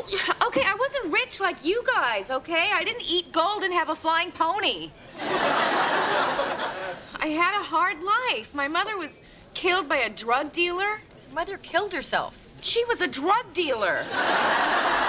okay, I wasn't rich like you guys, okay? I didn't eat gold and have a flying pony. I had a hard life. My mother was killed by a drug dealer. Mother killed herself. She was a drug dealer.